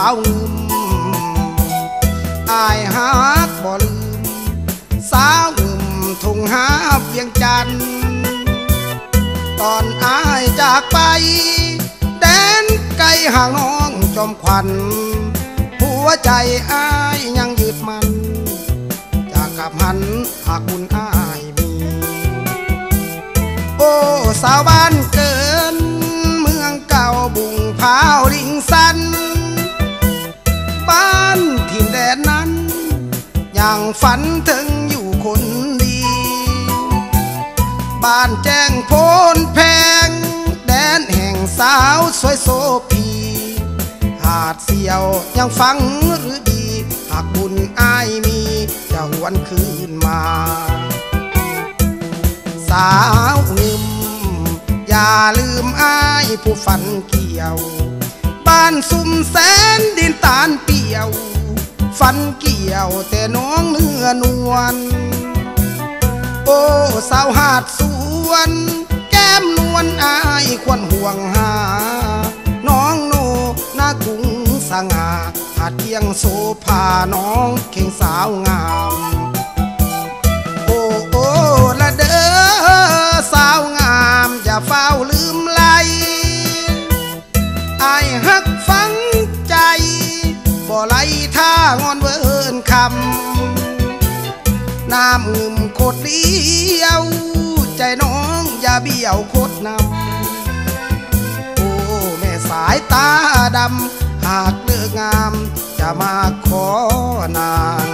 าวงึมอายฮักบ่ลืมสาวงึมทุ่งหาเวียงจันทร์ตอนอายจากไปแดนไกลห่างน้องจอมขวัญหัวใจอายยังยึดมันจากกับหันหากบุญอายมีโอ้สาวบ้านเกินเมืองเก่าบุงพร้าวลิงสันบ้านถิ่นแดนนั้นยังฝันถึงอยู่คนดีบ้านแจ้งโพนแพงแดนแห่งสาวสวยโสพีหาดเสียวยังฟังหรือดีหากบุญอายมีจะหวนคืนมาสาวงึมอย่าลืมอายผู้ฝันเกี่ยวบ้านซุ่มแสนดินตาลเปี่ยวฝันเกี่ยวแต่น้องเนื้อนวลโอ้สาวหาดสวนแก้มนวลอายควรห่วงหาน้องโนหน้ากุ้งสง่าหาดเกียงโซภาน้องเข่งสาวงามโอ้โอ้ละเด้อสาวงามอย่าเฝ้าลืมไหลอายฮักฟังใจบ่ไหลท่างอนเวิร์นคำน้ำงึมโคตรเดียวใจน้องอย่าเบี้ยวโคตรนำโอ้แม่สายตาดำหากเลือกงามจะมาขอนาง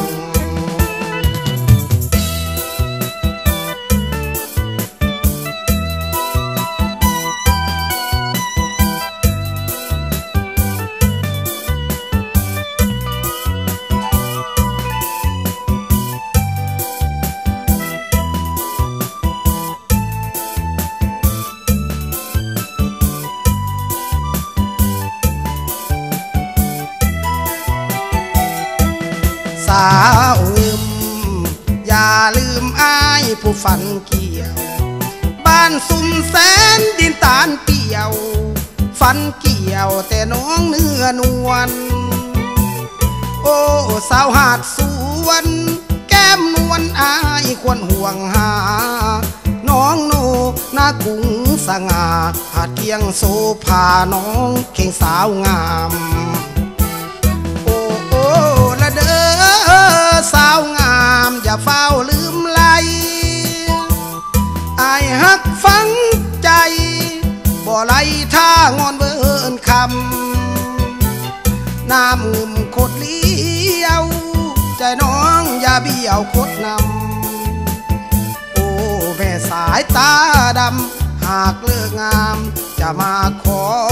สาวงึมอย่าลืมอายผู้ฝันเกี่ยวบ้านซุ่มแสนดินตาลเปี่ยวฝันเกี่ยวแต่น้องเนื้อนวลโอ้สาวหาดสวนแก้มนวลอายควรห่วงหาน้องโนหน้ากุ้งสง่าหาดเกียงโซภาน้องเข่งสาวงามเด้อสาวงามอย่าเฝ้าลืมไหลอายฮักฟังใจบ่ไหลท่างอนเวิร์นคำน้ำงึมโคตรเลี้ยวใจน้องอย่าเบี้ยวโคตรนำโอ้แม่สายตาดำหากเลิกงามจะมาขอ